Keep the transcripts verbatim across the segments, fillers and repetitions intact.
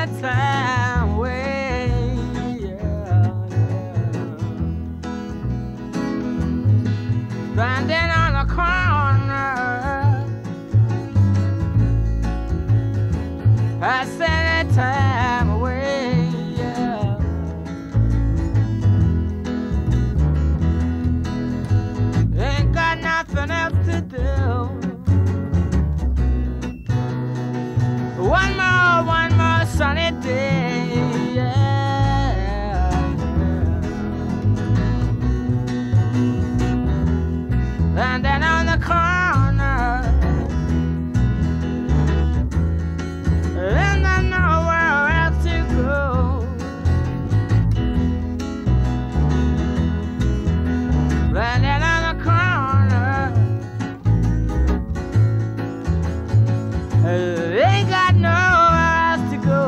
that time away. Yeah, yeah. Standing on the corner, passing that time away. Yeah. Ain't got nothing else to do. One more, one more sunny day, yeah, yeah. And then on the corner, and I know where else to go. And then on the corner, ain't got nowhere else to go.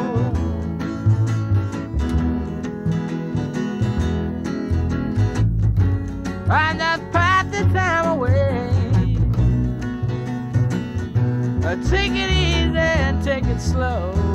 I just pass the time away. Take it easy and take it slow.